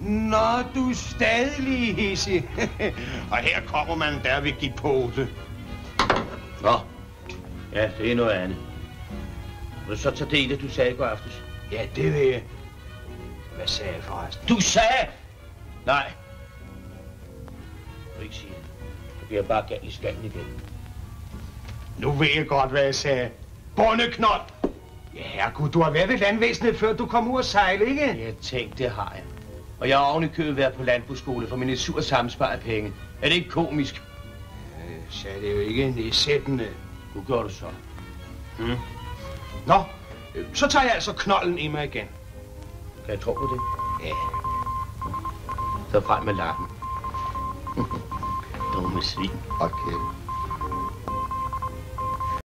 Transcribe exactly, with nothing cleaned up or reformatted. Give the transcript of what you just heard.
Nå, du er stadig hissig. Og her kommer man der ved give pote. Nå, ja, det er noget andet. Vil du så tage det i det, du sagde i går aftes? Ja, det vil jeg. Hvad sagde jeg forresten? Du sagde! Nej. Du ikke sige det. Så bliver jeg bare galt i skallen igen. Nu ved jeg godt, hvad jeg sagde. Bondeknold! Ja, herregud, du har været ved landvæsenet, før du kom ud at sejle, ikke? Jeg tænkte, det har jeg. Og jeg har oven i købet været på landbrugsskole for mine sur sammensparede penge. Er det ikke komisk? Jeg sagde det jo ikke nedsættende. Nu gør du så. Hmm. Nå, så tager jeg altså knolden i mig igen. Kan jeg tro på det? Ja. Så frem med lappen. Dumme svin. Okay.